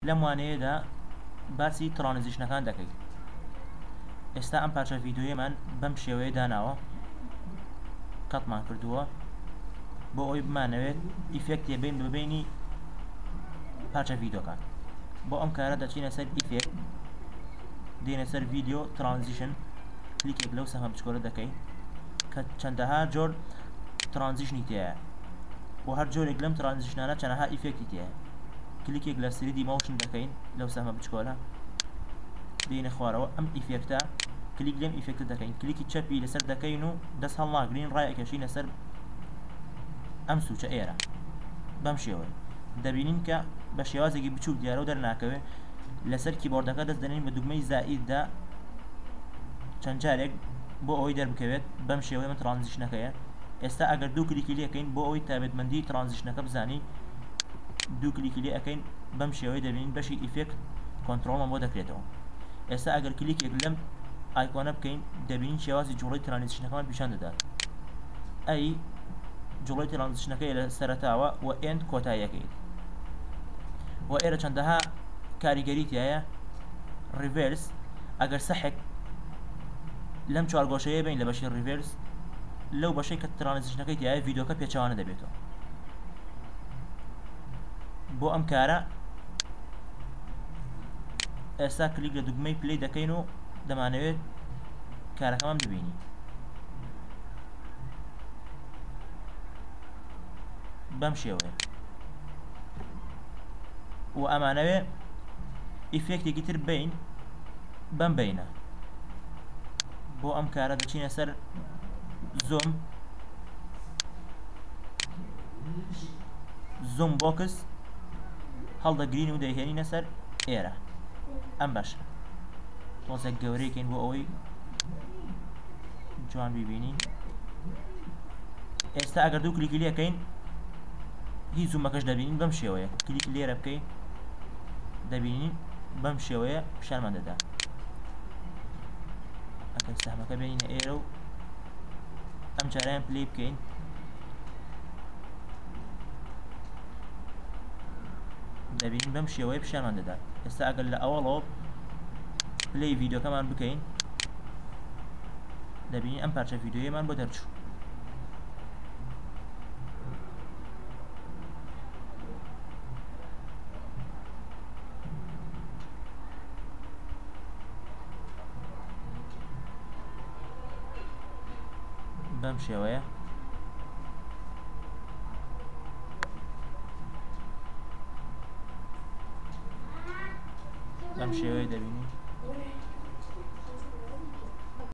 لەم وانەیەدا باسی ترانزیشنەکان دەکەیت. ئێستا ئەم پارچە ڤیدیۆیەمان بەم شێوەیە داناوە، قەتمان کردووە بۆ ئەوەی بمانەوێت ئیفێکت بین ببینی پارچە ڤیدیۆکان. بۆ ئەم کارە دەچینە سەر ئیفێکت، دێنە سەر ڤیدیۆ ترانزیشن، کلیکێک لەو سەمە بچکۆلە دەکەین کە چەندەها جۆر ترانزیشنی تایە و هەر جۆرێک لەم ترانزیشنانە چەندەها ئیفێکتی تایە. کلیکێک لە 3D موشن دەکەین لەو سەمە بچکۆلە، دێنە خوارەوە ئەم ئیفێکتە، کلیک لەم ئیفێکتە دەکەین، کلیکی چەپی لەسەر دەکەین و دەست هەڵناگرین، ڕایەکەشینە سەر ئەم سوچە ئێرە. بەم شێوەیە دەبینین کە بە شێوازێکی بچووک دیارە و دەرناکەوێت. لەسەر کیبۆردەکە دەست دەنین بە دوگمەی زائیددا چەند جارێک بۆ ئەوەی دەربکەوێت. بەم شێوەیە من ترانزیشنەکەیە. ئێستا ئەگەر دوو کلیکی لێ ئەکەین بۆ ئەوەی تایبەتمەندی ترانزیشنەکە بزانی، دوو کلیکی لێ ئەکەین، بەم شێوەیە دەبینین بەشی ئیفێکت کۆنتڕۆڵمان بۆ دەکرێتەوە. ئێستا ئەگەر کلیکێک لەم ئایکۆنە بکەین دەبینین شێوازی جوڵەی ترانزیشنەکەمان پیشان دەدات. ئەی جوڵەی ترانزیشنەکەی لە سەرەتاوە و ئێند کۆتاییەکەیت. و ئێرە چەندەها کاریگەری تایە. ریڤێرس، ئەگەر سەحێک لەم چوارگۆشەیە بین لە بەشی ریڤێرس، لەو بەشەی کە ترانزیشنەکەی تایە ڤیدیۆکە پێچەوانە دەبێتەوە. بۆ ئەم کارە ئێستا کلیک لە دوگمەی پلەی دەکەین و دەمانەوێت کارەکەمان ببینی. بەم شێوەیە و ئەمانەوێ ئیفێکتێکی تر بین بەم بینە. بۆ ئەم کارە دەچینە سەر زوم بۆکس، هەڵدەگرین و دەیهێنینە سەر ئێرە. ئەم بەشە تۆزێک گەورەیەکەین بۆ ئەوەی جوان ببینین. ئێستا ئەگەر دوو کلیکی لێکەین هیچ زومەکەش دەبینین. بەم شێوەیە کلیک لێرە بکەین دەبینین بەم شێوەیە پیشانمان دەدا. ئەگەر سەهمەکە بێنینە ئێرە و ئەم جارەیان پلەی بکەین، دەبینین بەم شێوەیە پیشانمان دەدا. ئێستا ئەگەر لە ئەوەڵەوە پلەی ڤیدیۆکەمان بکەین دەبینین ئەم پارچە ڤیدیۆیەمان بۆ دەرچوو. بەم شێوەیە دەبینین